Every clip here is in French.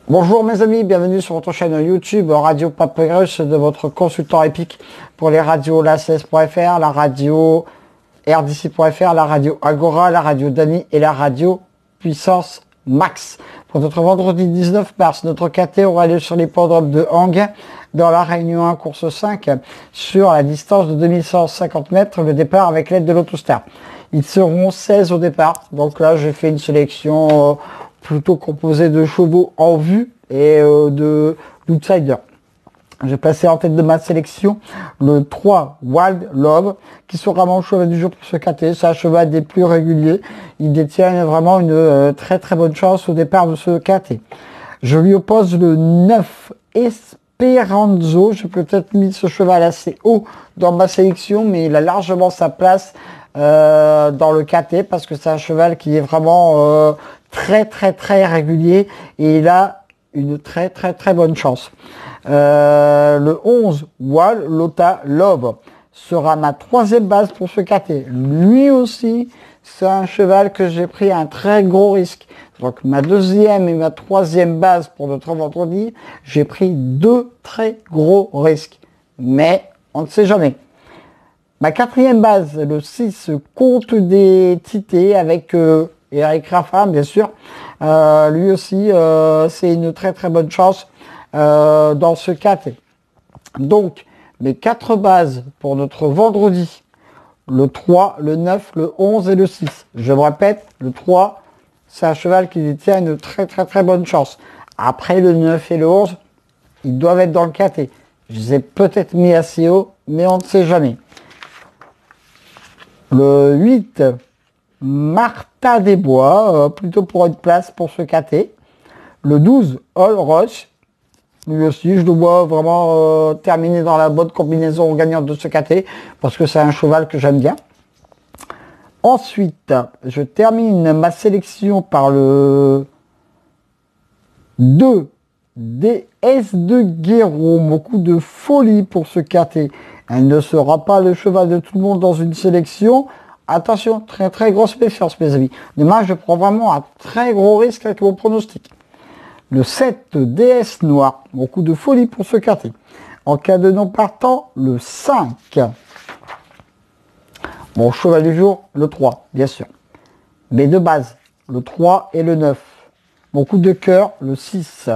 Bonjour mes amis, bienvenue sur votre chaîne YouTube Radio Papyrus de votre consultant épique pour les radios la16.fr, la radio RDC.fr, la radio Agora, la radio Dani et la radio Puissance Max. Pour notre vendredi 19 mars, notre KT aura lieu sur l'hippodrome de Hang dans la Réunion 1 course 5 sur la distance de 2150 mètres, le départ avec l'aide de l'Autostar. Ils seront 16 au départ, donc là j'ai fait une sélection plutôt composée de chevaux en vue et d'outsiders. J'ai placé en tête de ma sélection le 3 Wild Love, qui sera mon cheval du jour pour ce KT. C'est un cheval des plus réguliers. Il détient vraiment une très bonne chance au départ de ce KT. Je lui oppose le 9 Esperanzo. J'ai peut-être mis ce cheval assez haut dans ma sélection, mais il a largement sa place dans le KT parce que c'est un cheval qui est vraiment très régulier et il a une très bonne chance. Le 11 Wal Lota Love sera ma troisième base pour ce KT. Lui aussi, c'est un cheval que j'ai pris un très gros risque. Donc ma deuxième et ma troisième base pour notre vendredi, j'ai pris deux très gros risques. Mais on ne sait jamais. Ma quatrième base, le 6 Comte des Tités avec Eric Raffin, bien sûr. Lui aussi, c'est une très bonne chance dans ce KT. Donc, mes 4 bases pour notre vendredi, le 3, le 9, le 11 et le 6. Je me répète, le 3, c'est un cheval qui détient une très bonne chance. Après, le 9 et le 11, ils doivent être dans le KT. Je les ai peut-être mis assez haut, mais on ne sait jamais. Le 8, Martha des Bois, plutôt pour une place pour ce KT. Le 12, All Rush. Lui aussi, je le vois vraiment terminer dans la bonne combinaison gagnante de ce KT, parce que c'est un cheval que j'aime bien. Ensuite, je termine ma sélection par le 2, DS de Guéraud. Beaucoup de folie pour ce KT. Elle ne sera pas le cheval de tout le monde dans une sélection. Attention, très grosse méfiance mes amis. Demain, je prends vraiment un très gros risque avec mon pronostic. Le 7, DS Noir. Beaucoup de folie pour ce KT. En cas de non partant, le 5. Mon cheval du jour, le 3, bien sûr. Mes deux bases, le 3 et le 9. Mon coup de cœur, le 6.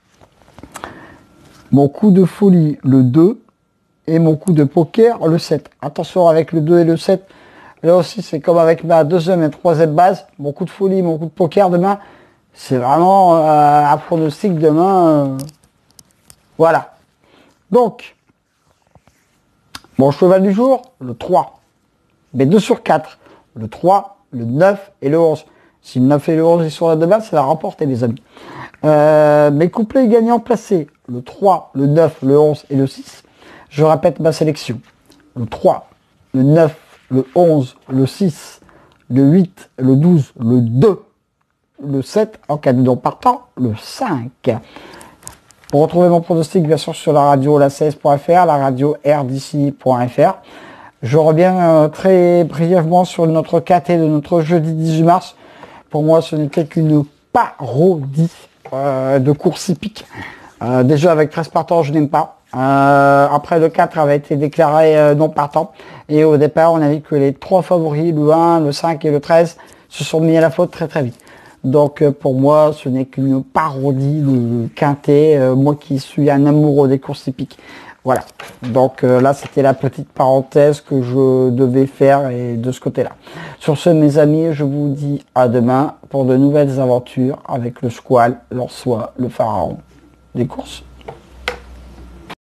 Mon coup de folie, le 2. Et mon coup de poker, le 7. Attention avec le 2 et le 7. Là aussi, c'est comme avec ma deuxième et troisième base. Mon coup de folie, mon coup de poker demain. C'est vraiment un pronostic demain. Voilà. Donc, mon cheval du jour, le 3. Mais 2 sur 4. Le 3, le 9 et le 11. Si le 9 et le 11 ils sont là demain, ça va remporter les amis. Mes couplets gagnants placés. Le 3, le 9, le 11 et le 6. Je répète ma sélection. Le 3, le 9, le 11, le 6, le 8, le 12, le 2, le 7, en cas de non partant, le 5. Pour retrouver mon pronostic, bien sûr, sur la radio la16.fr, la radio RDC.fr. Je reviens très brièvement sur notre KT de notre jeudi 18 mars. Pour moi, ce n'était qu'une parodie de course hippique. Déjà, avec 13 partants, je n'aime pas. Après, le 4 avait été déclaré non partant. Et au départ, on a vu que les 3 favoris, le 1, le 5 et le 13, se sont mis à la faute très vite. Donc, pour moi, ce n'est qu'une parodie de quintet. Moi qui suis un amoureux des courses hippiques. Voilà. Donc, là, c'était la petite parenthèse que je devais faire et de ce côté-là. Sur ce, mes amis, je vous dis à demain pour de nouvelles aventures avec le Squal, l'Orsois, le Pharaon des courses.